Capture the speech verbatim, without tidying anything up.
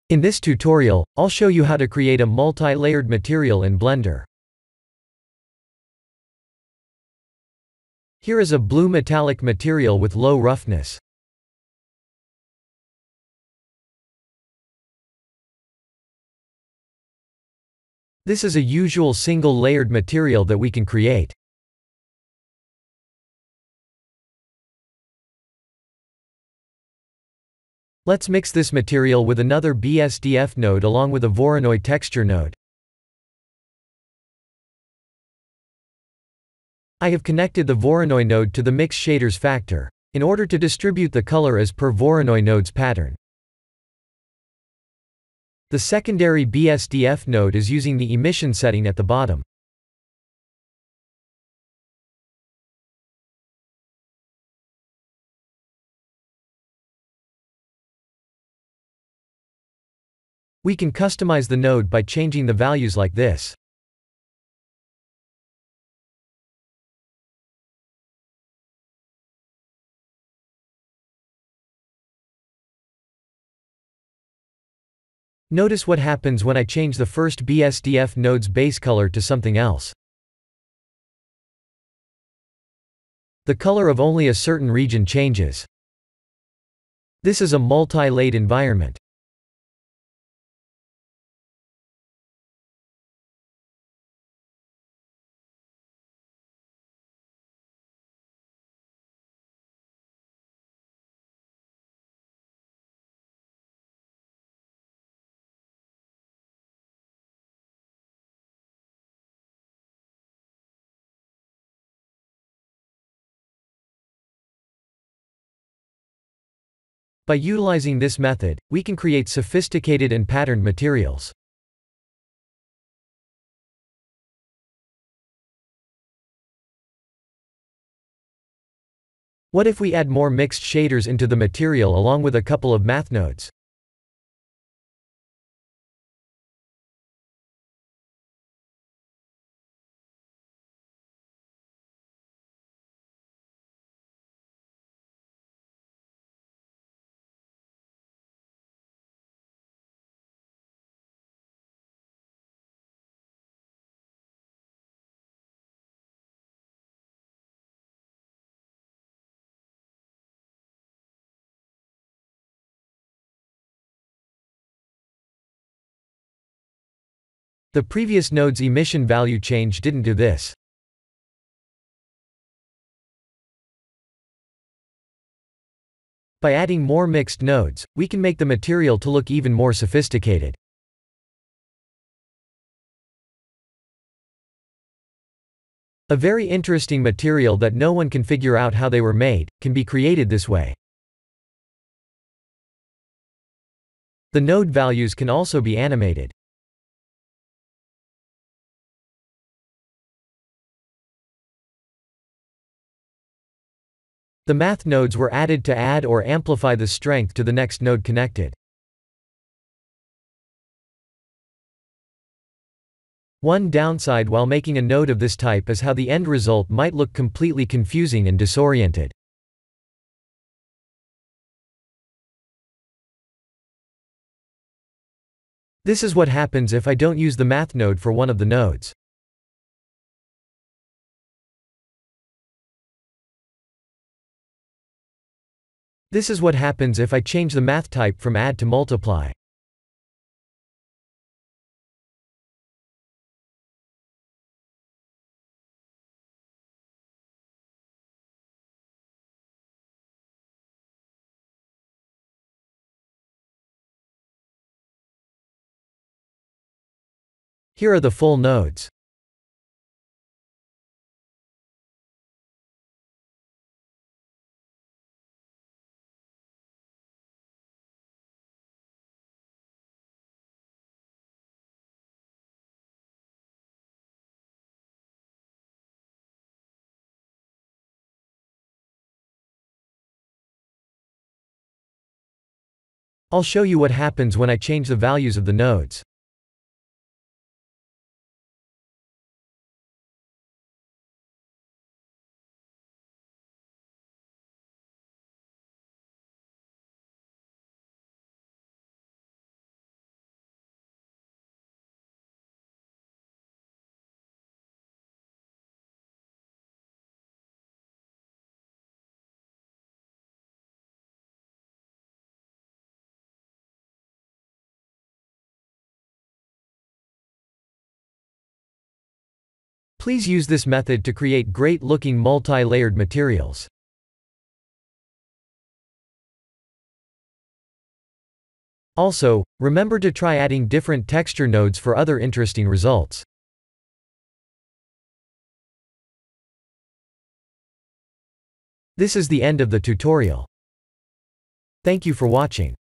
In this tutorial, I'll show you how to create a multi-layered material in Blender. Here is a blue metallic material with low roughness. This is a usual single-layered material that we can create. Let's mix this material with another B S D F node along with a Voronoi texture node. I have connected the Voronoi node to the Mix Shaders factor, in order to distribute the color as per Voronoi node's pattern. The secondary B S D F node is using the emission setting at the bottom. We can customize the node by changing the values like this. Notice what happens when I change the first B S D F node's base color to something else. The color of only a certain region changes. This is a multi-layered environment. By utilizing this method, we can create sophisticated and patterned materials. What if we add more mixed shaders into the material along with a couple of math nodes? The previous node's emission value change didn't do this. By adding more mixed nodes, we can make the material to look even more sophisticated. A very interesting material that no one can figure out how they were made, can be created this way. The node values can also be animated. The math nodes were added to add or amplify the strength to the next node connected. One downside while making a node of this type is how the end result might look completely confusing and disoriented. This is what happens if I don't use the math node for one of the nodes. This is what happens if I change the math type from add to multiply. Here are the full nodes. I'll show you what happens when I change the values of the nodes. Please use this method to create great-looking multi-layered materials. Also, remember to try adding different texture nodes for other interesting results. This is the end of the tutorial. Thank you for watching.